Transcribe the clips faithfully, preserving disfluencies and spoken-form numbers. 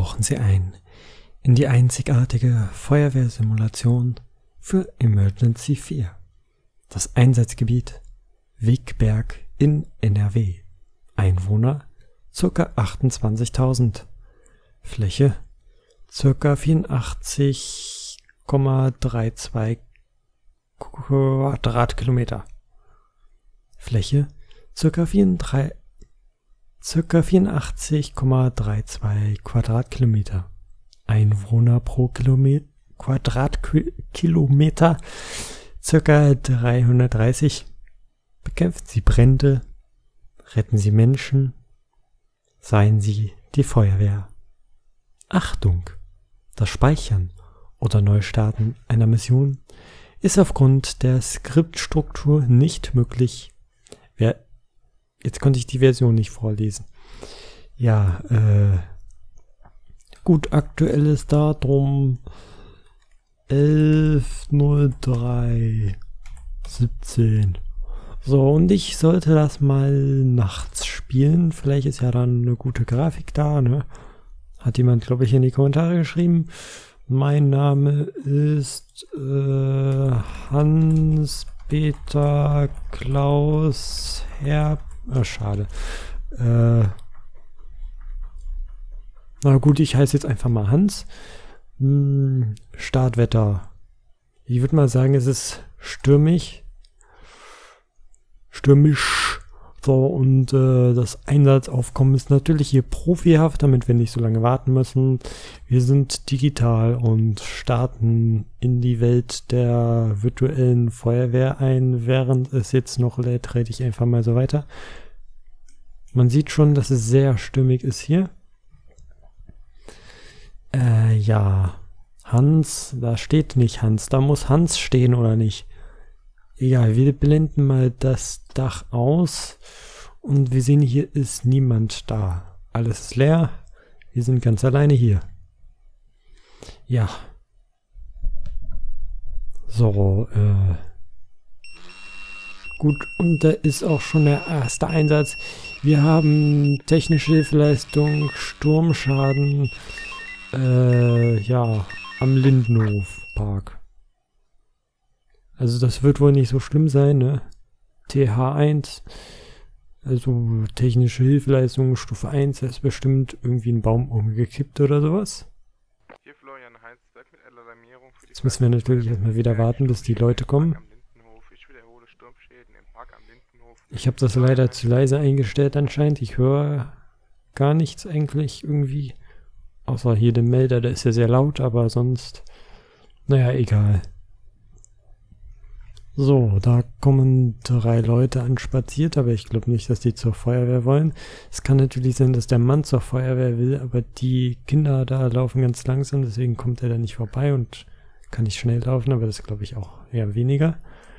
Tauchen Sie ein in die einzigartige Feuerwehrsimulation für Emergency vier. Das Einsatzgebiet Wegberg in N R W. Einwohner ca. achtundzwanzigtausend. Fläche ca. vierundachtzig Komma zweiunddreißig Quadratkilometer. Fläche ca. vierundachtzig Komma zweiunddreißig Quadratkilometer. Einwohner pro Kilometer, Quadratkilometer ca. dreihundertdreißig. Bekämpfen Sie Brände, retten Sie Menschen, seien Sie die Feuerwehr. Achtung! Das Speichern oder Neustarten einer Mission ist aufgrund der Skriptstruktur nicht möglich. Wer, jetzt konnte ich die Version nicht vorlesen. Ja, äh, gut, aktuelles Datum elf null drei siebzehn. So, und ich sollte das mal nachts spielen. Vielleicht ist ja dann eine gute Grafik da, ne? Hat jemand, glaube ich, in die Kommentare geschrieben. Mein Name ist äh, Hans-Peter Klaus Herr... Ah, schade. Äh, na gut, ich heiße jetzt einfach mal Hans. Hm, Startwetter. Ich würde mal sagen, es ist stürmig. Stürmisch. So, und äh, das Einsatzaufkommen ist natürlich hier profihaft, damit wir nicht so lange warten müssen. Wir sind digital und starten in die Welt der virtuellen Feuerwehr ein. Während es jetzt noch lädt, rede ich einfach mal so weiter. Man sieht schon, dass es sehr stürmig ist hier. Äh, ja. Hans, da steht nicht Hans. Da muss Hans stehen, oder nicht? Egal, wir blenden mal das Dach aus und wir sehen, hier ist niemand da. Alles ist leer. Wir sind ganz alleine hier. Ja. So, äh. Gut, und da ist auch schon der erste Einsatz. Wir haben technische Hilfeleistung, Sturmschaden, äh, ja, am Lindenhofpark. Also das wird wohl nicht so schlimm sein, ne? T H eins, also technische Hilfeleistung Stufe eins, da ist bestimmt irgendwie ein Baum umgekippt oder sowas. Hier Florian Heinsberg mit Alarmierung für die Jetzt müssen wir natürlich erstmal wieder warten, bis die Leute kommen. Ich wiederhole Sturmschäden im Park am Lindenhof. Ich habe das leider zu leise eingestellt anscheinend. Ich höre gar nichts eigentlich irgendwie. Außer hier den Melder, der ist ja sehr laut, aber sonst, naja, egal. So, da kommen drei Leute anspaziert, aber ich glaube nicht, dass die zur Feuerwehr wollen. Es kann natürlich sein, dass der Mann zur Feuerwehr will, aber die Kinder da laufen ganz langsam, deswegen kommt er da nicht vorbei und kann nicht schnell laufen, aber das glaube ich auch eher weniger.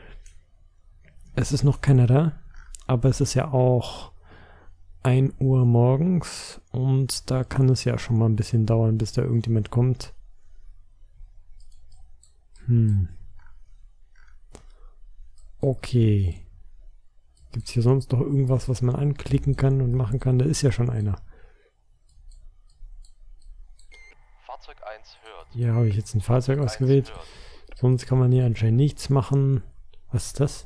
Es ist noch keiner da, aber es ist ja auch ein Uhr morgens und da kann es ja schon mal ein bisschen dauern, bis da irgendjemand kommt. Hm. Okay. Gibt es hier sonst noch irgendwas, was man anklicken kann und machen kann? Da ist ja schon einer. Fahrzeug eins hört. Hier habe ich jetzt ein Fahrzeug ausgewählt. Sonst kann man hier anscheinend nichts machen. Was ist das?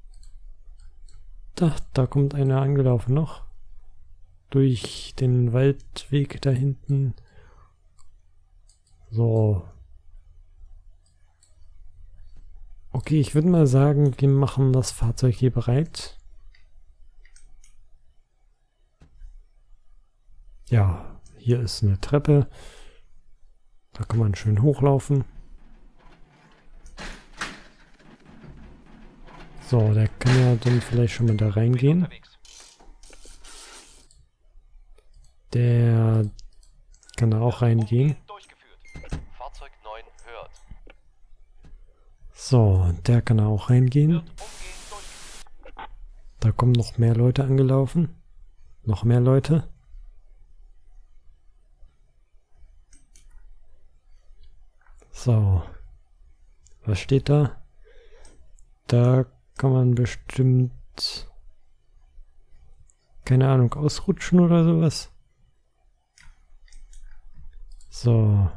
Da, da kommt einer angelaufen noch. Durch den Waldweg da hinten. So. Okay, ich würde mal sagen, wir machen das Fahrzeug hier bereit. Ja, hier ist eine Treppe. Da kann man schön hochlaufen. So, der kann ja dann vielleicht schon mal da reingehen. Der kann da auch reingehen. Fahrzeug neun hört. So, der kann auch reingehen. Da kommen noch mehr Leute angelaufen. Noch mehr Leute. So. Was steht da? Da kann man bestimmt, keine Ahnung, ausrutschen oder sowas. So.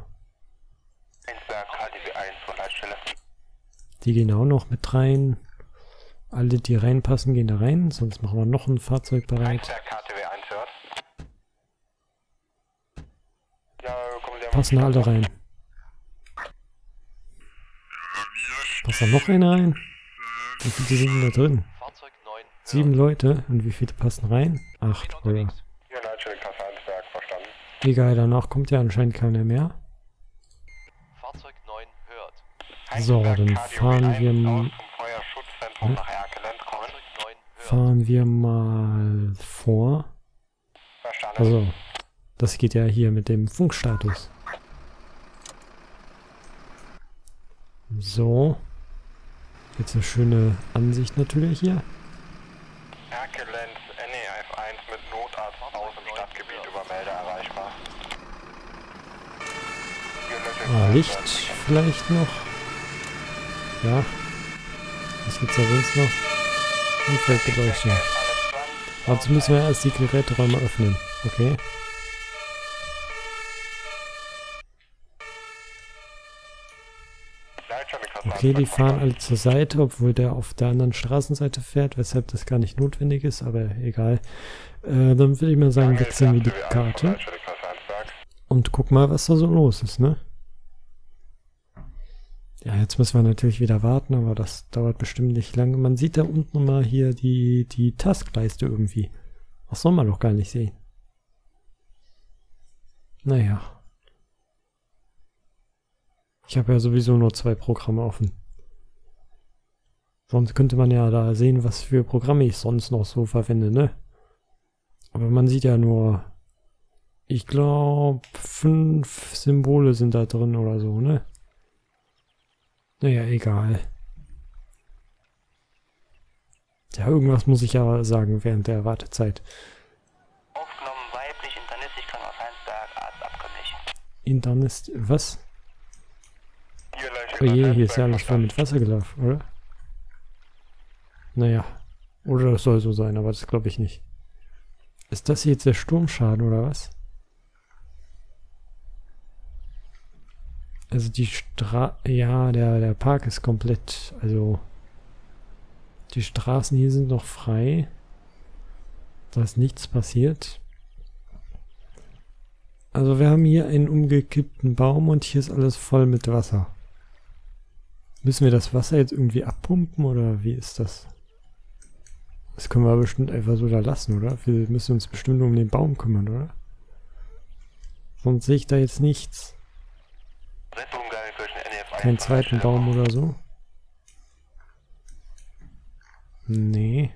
Die gehen auch noch mit rein. Alle, die reinpassen, gehen da rein. Sonst machen wir noch ein Fahrzeug bereit. Passen alle rein. Passt da noch einer rein? Wie viele sind denn da drin? Fahrzeug neun Sieben Leute. Und wie viele passen rein? Acht, oder? Egal, danach kommt ja anscheinend keiner mehr. Fahrzeug neun hört. So, dann fahren wir mal, hm? fahren wir mal vor. Also, das geht ja hier mit dem Funkstatus. So. Jetzt eine schöne Ansicht natürlich hier. Herkules N E F eins mit Notarzt aus dem Stadtgebiet über Melder erreichbar. Ah, Licht vielleicht noch. Ja. Was gibt's da sonst noch? Umfeldbeleuchtung. Dazu müssen wir erst die Geräteräume öffnen. Okay. Okay, die fahren alle zur Seite, obwohl der auf der anderen Straßenseite fährt, weshalb das gar nicht notwendig ist, aber egal. Äh, dann würde ich mal sagen, wechseln wir die Karte. Und guck mal, was da so los ist, ne? Ja, jetzt müssen wir natürlich wieder warten, aber das dauert bestimmt nicht lange. Man sieht da unten mal hier die, die Taskleiste irgendwie. Das soll man doch gar nicht sehen. Naja. Ich habe ja sowieso nur zwei Programme offen. Sonst könnte man ja da sehen, was für Programme ich sonst noch so verwende, ne? Aber man sieht ja nur, ich glaube, fünf Symbole sind da drin oder so, ne? Naja, egal. Ja, irgendwas muss ich ja sagen während der Wartezeit. Aufgenommen weiblich, internistisch, kann aus Heinsberg, Arzt abkömmlich. Internist, was? Oh je, hier ist ja alles voll mit Wasser gelaufen, oder? Naja. Oder das soll so sein, aber das glaube ich nicht. Ist das jetzt der Sturmschaden, oder was? Also die Stra... Ja, der, der Park ist komplett... Also... Die Straßen hier sind noch frei. Da ist nichts passiert. Also wir haben hier einen umgekippten Baum und hier ist alles voll mit Wasser. Müssen wir das Wasser jetzt irgendwie abpumpen oder wie ist das? Das können wir bestimmt einfach so da lassen, oder? Wir müssen uns bestimmt um den Baum kümmern, oder? Sonst sehe ich da jetzt nichts. Keinen zweiten Baum oder so? Nee.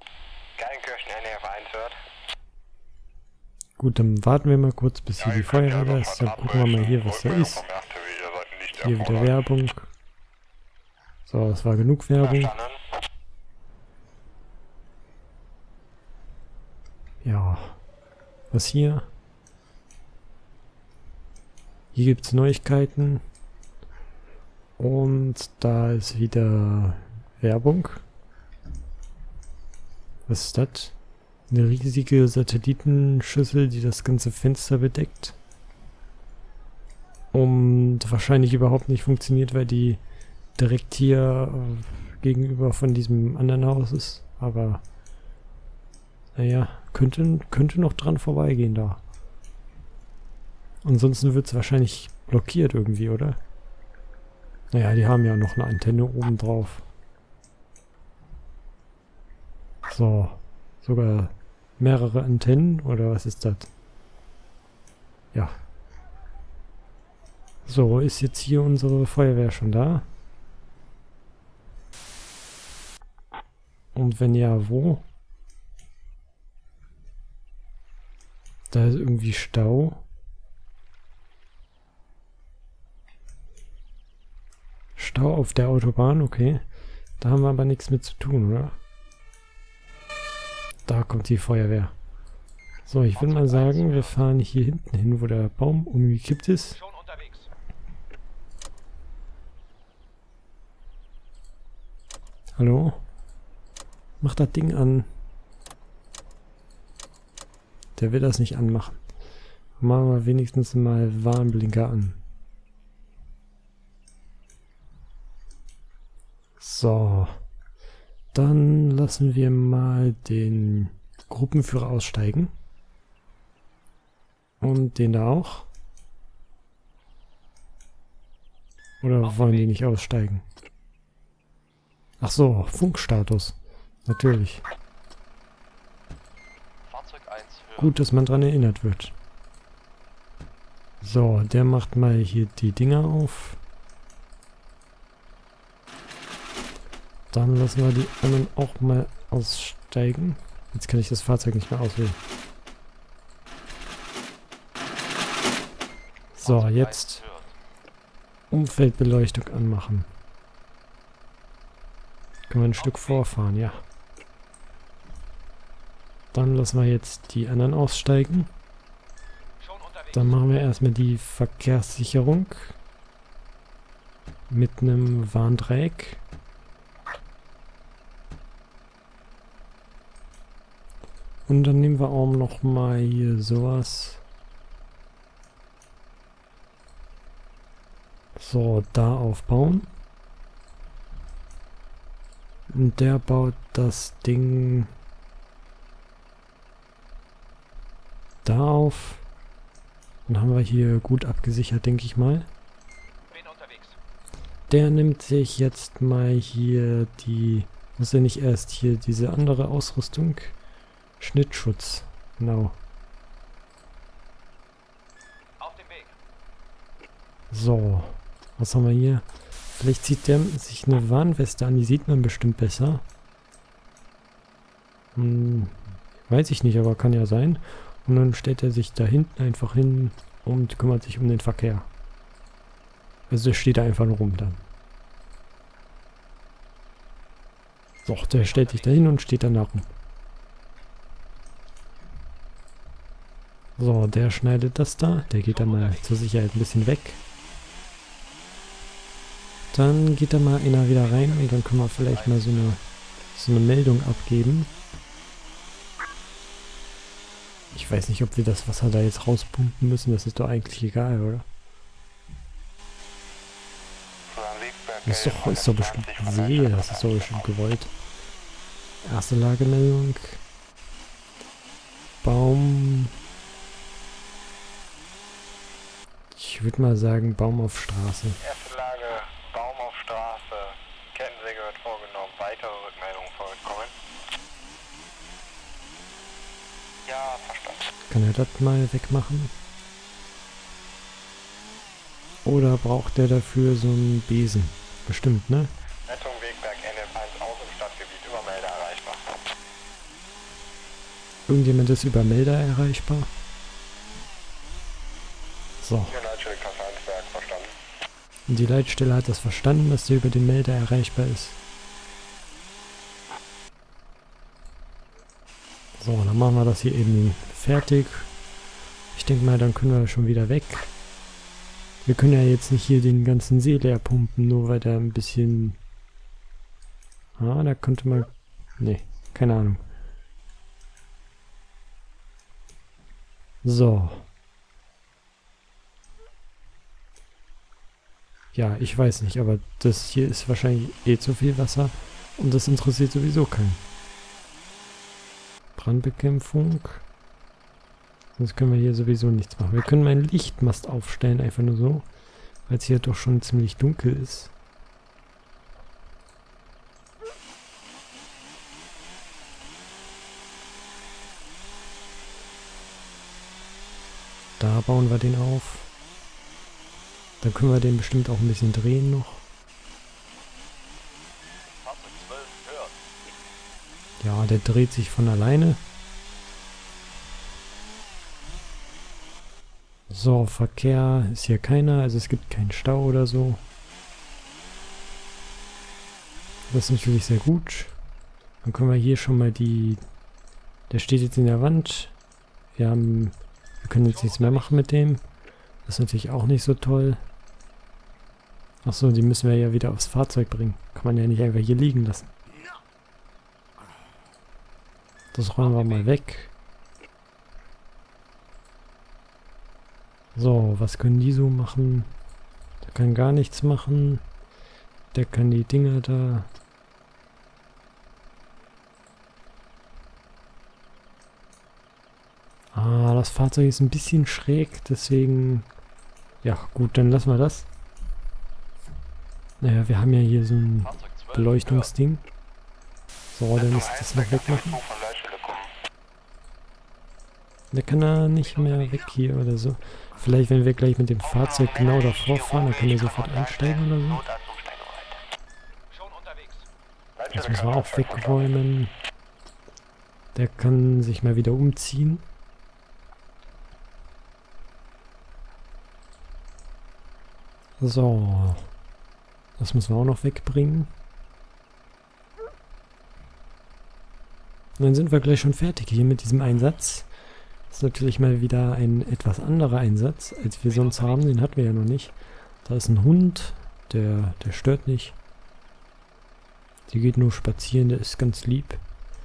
Gut, dann warten wir mal kurz, bis hier die Feuerwehr da ist. Dann gucken wir mal hier, was da ist. Hier wieder Werbung. So, das war genug Werbung. Ja. Was hier? Hier gibt es Neuigkeiten. Und da ist wieder Werbung. Was ist das? Eine riesige Satellitenschüssel, die das ganze Fenster bedeckt. Und wahrscheinlich überhaupt nicht funktioniert, weil die direkt hier äh, gegenüber von diesem anderen Haus ist. Aber naja, könnte, könnte noch dran vorbeigehen da. Ansonsten wird es wahrscheinlich blockiert irgendwie, oder? Naja, die haben ja noch eine Antenne oben drauf. So, sogar mehrere Antennen, oder was ist das? Ja. So, ist jetzt hier unsere Feuerwehr schon da? Und wenn ja, wo? Da ist irgendwie Stau. Stau auf der Autobahn, okay. Da haben wir aber nichts mit zu tun, oder? Da kommt die Feuerwehr. So, ich würde mal sagen, wir fahren hier hinten hin, wo der Baum umgekippt ist. Hallo? Mach das Ding an. Der will das nicht anmachen. Machen wir wenigstens mal Warnblinker an. So. Dann lassen wir mal den Gruppenführer aussteigen. Und den da auch. Oder wollen die nicht aussteigen? Ach so, Funkstatus. Natürlich. Fahrzeug eins hören. Gut, dass man dran erinnert wird. So, der macht mal hier die Dinger auf. Dann lassen wir die anderen auch mal aussteigen. Jetzt kann ich das Fahrzeug nicht mehr auswählen. So, Fahrzeug jetzt eins hört. Umfeldbeleuchtung anmachen. Können wir ein Stück vorfahren, ja. Dann lassen wir jetzt die anderen aussteigen. Schon unterwegs. Dann machen wir erstmal die Verkehrssicherung mit einem Warndreieck. Und dann nehmen wir auch noch mal hier sowas. So, da aufbauen. Und der baut das Ding da auf. Dann haben wir hier gut abgesichert, denke ich mal. Bin unterwegs. Der nimmt sich jetzt mal hier die... Muss er nicht erst hier diese andere Ausrüstung? Schnittschutz. Genau. Auf dem Weg. So. Was haben wir hier? Vielleicht zieht der sich eine Warnweste an. Die sieht man bestimmt besser. Hm, weiß ich nicht, aber kann ja sein. Und dann stellt er sich da hinten einfach hin und kümmert sich um den Verkehr. Also der steht da einfach nur rum dann. So, der stellt sich da hin und steht dann da rum. So, der schneidet das da. Der geht dann mal zur Sicherheit ein bisschen weg. Dann geht da mal einer wieder rein und dann können wir vielleicht mal so eine, so eine Meldung abgeben. Ich weiß nicht, ob wir das Wasser da jetzt rauspumpen müssen. Das ist doch eigentlich egal, oder? Das ist doch, ist doch bestimmt See. Das ist doch bestimmt gewollt. Erste Lagemeldung. Baum. Ich würde mal sagen, Baum auf Straße. Erste Lage, Baum auf Straße, Kettensäge wird vorgenommen, weitere Rückmeldungen vorgekommen. Ja, verstanden. Kann er das mal wegmachen? Oder braucht der dafür so einen Besen? Bestimmt, ne? Rettung Wegberg N F eins aus im Stadtgebiet, Übermelder erreichbar. Irgendjemand ist über Melder erreichbar? So. Die Leitstelle Kassel-Heinsberg, verstanden. Und die Leitstelle hat das verstanden, dass der über den Melder erreichbar ist. So, dann machen wir das hier eben fertig. Ich denke mal, dann können wir schon wieder weg. Wir können ja jetzt nicht hier den ganzen See leer pumpen, nur weil da ein bisschen... Ah, da könnte man... Nee, keine Ahnung. So. Ja, ich weiß nicht, aber das hier ist wahrscheinlich eh zu viel Wasser und das interessiert sowieso keinen. Brandbekämpfung. Sonst können wir hier sowieso nichts machen. Wir können mal einen Lichtmast aufstellen, einfach nur so, weil es hier doch schon ziemlich dunkel ist. Da bauen wir den auf. Dann können wir den bestimmt auch ein bisschen drehen noch. Fahrzeug zwölf hört. Ja, der dreht sich von alleine. So, Verkehr ist hier keiner, also es gibt keinen Stau oder so. Das ist natürlich sehr gut. Dann können wir hier schon mal die... Der steht jetzt in der Wand. Wir haben... Wir können jetzt nichts mehr machen mit dem. Das ist natürlich auch nicht so toll. Achso, die müssen wir ja wieder aufs Fahrzeug bringen. Kann man ja nicht einfach hier liegen lassen. Das räumen wir mal weg. So, was können die so machen? Der kann gar nichts machen. Der kann die Dinger da... Ah, das Fahrzeug ist ein bisschen schräg, deswegen... Ja, gut, dann lassen wir das. Naja, wir haben ja hier so ein Fahrzeug zwölf Beleuchtungsding. So, dann ist das noch wegmachen. Von Leitstelle kommen. Der kann da nicht mehr weg hier oder so. Vielleicht, wenn wir gleich mit dem Fahrzeug genau davor fahren, dann kann er sofort einsteigen oder so. Notarztumsteigen bereit. Schon unterwegs. Das müssen wir auch wegräumen. Der kann sich mal wieder umziehen. So. Das müssen wir auch noch wegbringen. Und dann sind wir gleich schon fertig hier mit diesem Einsatz. Das ist natürlich mal wieder ein etwas anderer Einsatz, als wir sonst haben. Den hatten wir ja noch nicht. Da ist ein Hund, der, der stört nicht. Die geht nur spazieren, der ist ganz lieb.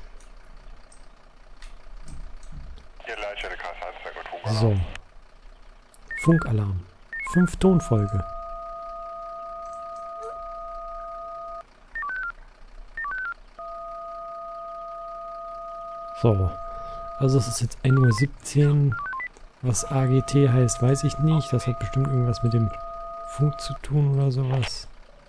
Hier Leitstelle K eins zwei gut. So. Funkalarm. Fünf Tonfolge. So. Also es ist jetzt ein Uhr siebzehn. Was A G T heißt, weiß ich nicht. Das hat bestimmt irgendwas mit dem Funk zu tun oder sowas.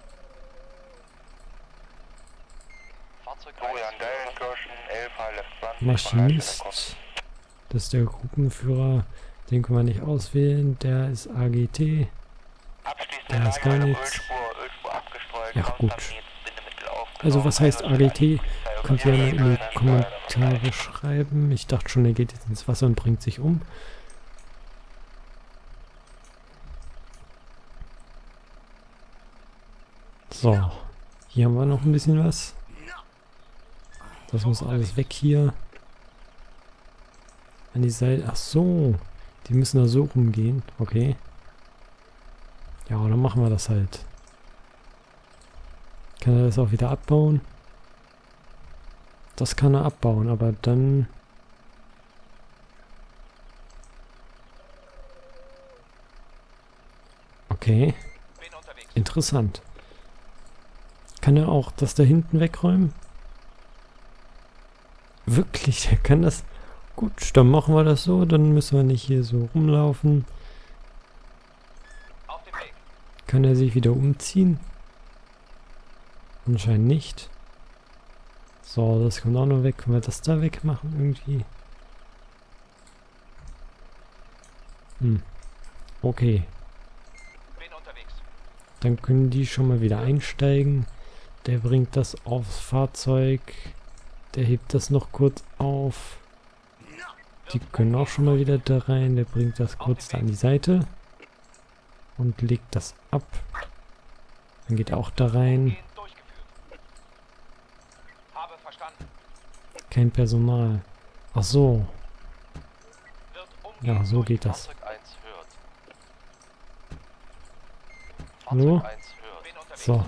Fahrzeug Florian eins Dellenkirchen, elf H L zwanzig. Maschinist. Das ist der Gruppenführer. Den können wir nicht auswählen. Der ist A G T. Abschließend Da ist gar nichts. Ölspur, Ölspur abgestreut. Ja, gut. Konstamiert, Bindemittel aufgenommen. Also was heißt A G T? Könnt ihr ja mal in die einunddreißig, Kommentare schreiben. Ich dachte schon, er geht jetzt ins Wasser und bringt sich um. So. Hier haben wir noch ein bisschen was. Das muss alles weg hier. An die Seite. Ach so. Die müssen da so rumgehen. Okay. Ja, dann machen wir das halt. Kann er das auch wieder abbauen? Das kann er abbauen, aber dann... Okay. bin unterwegs. Interessant. Kann er auch das da hinten wegräumen? Wirklich, er kann das... Gut, dann machen wir das so, dann müssen wir nicht hier so rumlaufen. Auf dem Weg. Kann er sich wieder umziehen? Anscheinend nicht. So, das kommt auch noch weg. Können wir das da wegmachen irgendwie? Hm. Okay. Bin unterwegs. Dann können die schon mal wieder einsteigen. Der bringt das aufs Fahrzeug. Der hebt das noch kurz auf. Die können auch schon mal wieder da rein. Der bringt das kurz da an die Seite. Und legt das ab. Dann geht auch da rein. Gehen durchgeführt. Habe verstanden. Kein Personal. Ach so. Wird umgehend Ja, so durch- geht das. Fahrzeug eins hört. Hallo? Fahrzeug eins hört. Bin unterwegs. So.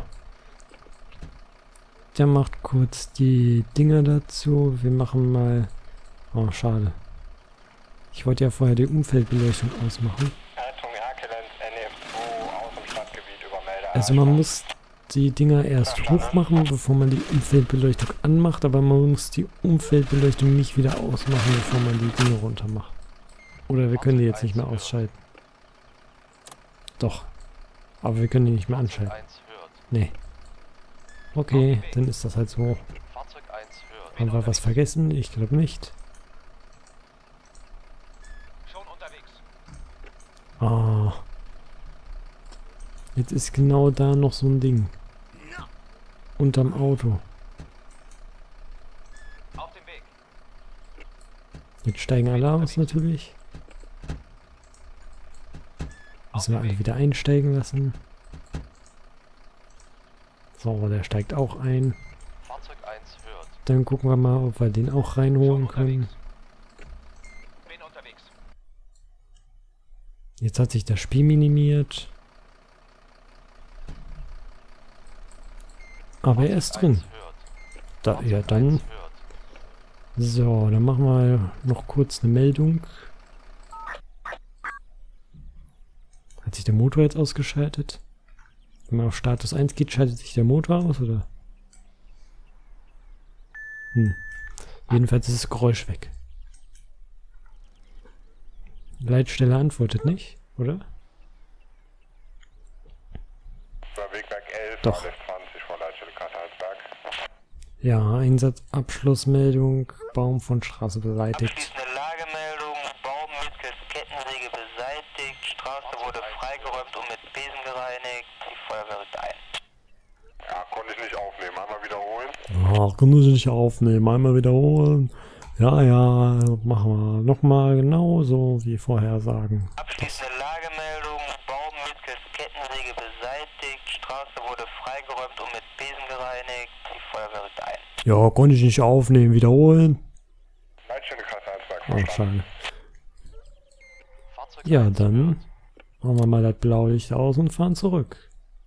Der macht kurz die Dinger dazu. Wir machen mal... Oh, schade. Ich wollte ja vorher die Umfeldbeleuchtung ausmachen. Leitung Herkules N E zwei aus dem Stadtgebiet über Meldearsch. Also man muss die Dinger erst hoch machen, bevor man die Umfeldbeleuchtung anmacht, aber man muss die Umfeldbeleuchtung nicht wieder ausmachen, bevor man die Dinge runter macht. Oder wir können die jetzt nicht mehr ausschalten. Doch. Aber wir können die nicht mehr Fahrzeug anschalten. eins hört. Nee. Okay, dann ist das halt so. Fahrzeug eins hört. Haben wir was vergessen? Ich glaube nicht. Schon unterwegs. Ah. Jetzt ist genau da noch so ein Ding. Unterm Auto. Auf dem Weg. Jetzt steigen alle aus natürlich. Müssen wir alle wieder einsteigen lassen. So, der steigt auch ein. Fahrzeug eins hört. Dann gucken wir mal, ob wir den auch reinholen können. Bin unterwegs. Jetzt hat sich das Spiel minimiert. Aber er ist drin. Da, ja, dann. So, dann machen wir noch kurz eine Meldung. Hat sich der Motor jetzt ausgeschaltet? Wenn man auf Status eins geht, schaltet sich der Motor aus, oder? Hm. Jedenfalls ist das Geräusch weg. Leitstelle antwortet nicht, oder? Wegwerk elf, Doch. zwanzig von Leitstelle Karl-Heinz-Berg. Ja, Einsatzabschlussmeldung, Baum von Straße beseitigt. Abschließende Lagemeldung, Baum mittels Kettensäge beseitigt, Straße wurde freigeräumt und mit Besen gereinigt, die Feuerwehr rückt ein. Ja, konnte ich nicht aufnehmen. Einmal wiederholen. Ach, können Sie nicht aufnehmen, einmal wiederholen. Ja, ja, machen wir nochmal genauso wie vorher sagen. Abschließende Lagemeldung, Baum mittels Kettensäge beseitigt, Straße wurde freigeräumt und mit Besen gereinigt, die Feuerwehr rückt ein. Ja, konnte ich nicht aufnehmen, wiederholen. Leitstelle Karl-Heinz-Berg, Oh, verstanden. schade. Fahrzeug Ja, eins dann wird. machen wir mal das Blaulicht aus und fahren zurück.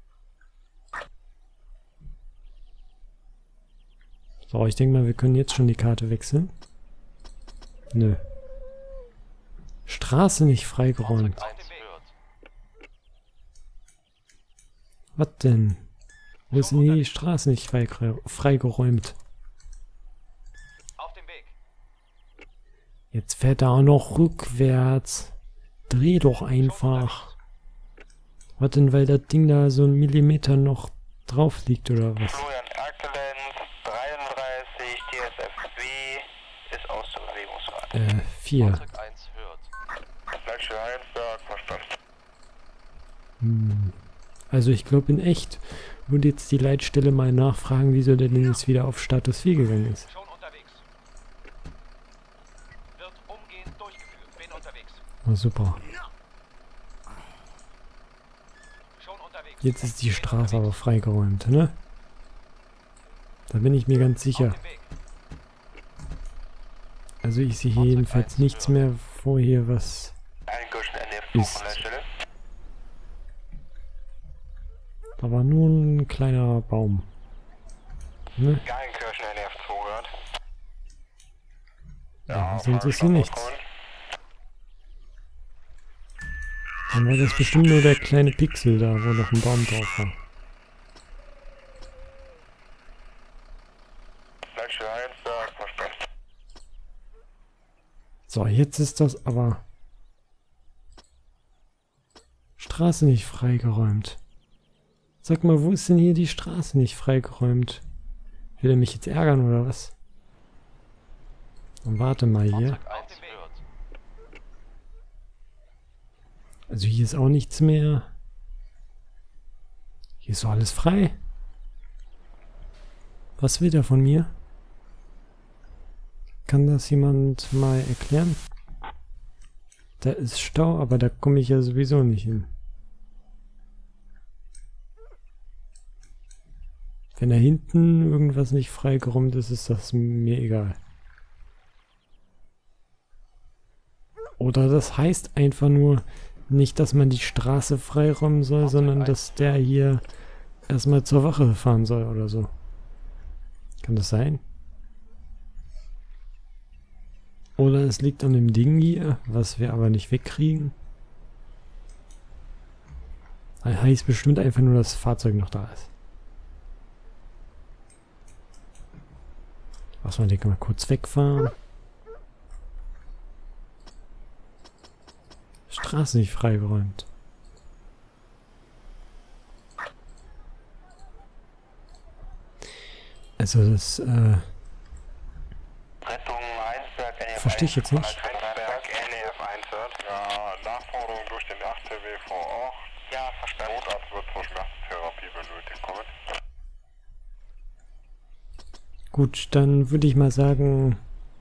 So, ich denke mal, wir können jetzt schon die Karte wechseln. Nö. Straße nicht freigeräumt. Fahrzeug eins wird. Was denn? Wo ist denn hier die Straße nicht freigere- freigeräumt? Auf dem Weg. Jetzt fährt er auch noch rückwärts. Dreh doch einfach. Was denn, weil das Ding da so einen Millimeter noch drauf liegt oder was? Florian Erkelenz, dreiunddreißig, T S F W, ist aus der Bewegungsrate. Äh, vier. Fahrzeug eins hört. Leitstelle Heinsberg, verstanden. Hm. Also ich glaube in echt würde jetzt die Leitstelle mal nachfragen, wieso der denn jetzt wieder auf Status vier gegangen ist. Schon unterwegs. Wird umgehend durchgeführt. Bin unterwegs. Na super. Schon unterwegs. Jetzt ist die Straße aber freigeräumt, ne? Da bin ich mir ganz sicher. Auf dem Weg. Also ich sehe hier jedenfalls nichts mehr, wo hier was Eingirschen N F Ist. von Leitstelle. Da war nur ein kleiner Baum. Ne? Geilenkirchen N F zugehört. Ja, sonst ist hier nichts. Dann war das bestimmt nur der kleine Pixel da, wo noch ein Baum drauf war. Leitstelle Heinsberg, verstanden. So, jetzt ist das aber Straße nicht freigeräumt. Sag mal, wo ist denn hier die Straße nicht freigeräumt? Will er mich jetzt ärgern oder was? Dann warte mal hier. Fahrzeug eins hört. Also hier ist auch nichts mehr. Hier ist doch alles frei. Was will der von mir? Kann das jemand mal erklären? Da ist Stau, aber da komme ich ja sowieso nicht hin. Wenn da hinten irgendwas nicht freigeräumt ist, ist das mir egal. Oder das heißt einfach nur nicht, dass man die Straße freiräumen soll, sondern dass der hier erstmal zur Wache fahren soll oder so. Kann das sein? Oder es liegt an dem Ding hier, was wir aber nicht wegkriegen. Das heißt bestimmt einfach nur, dass das Fahrzeug noch da ist. Lass mal den mal kurz wegfahren. Straße nicht freigeräumt. Also das, äh, Rettung Heinsberg, N F verstehe ich jetzt nicht. Heinsberg, N F eins hört. Ja, Nachforderung durch den acht C W vor Ort. Ja, verstanden. Notarzt wird zur Schmerztherapie benötigt. Kommen. Gut, dann würde ich mal sagen,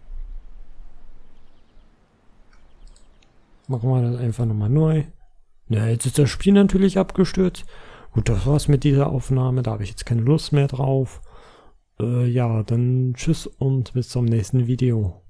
machen wir das einfach nochmal neu. Ja, jetzt ist das Spiel natürlich abgestürzt. Gut, das war's mit dieser Aufnahme. Da habe ich jetzt keine Lust mehr drauf. Äh, ja, dann tschüss und bis zum nächsten Video.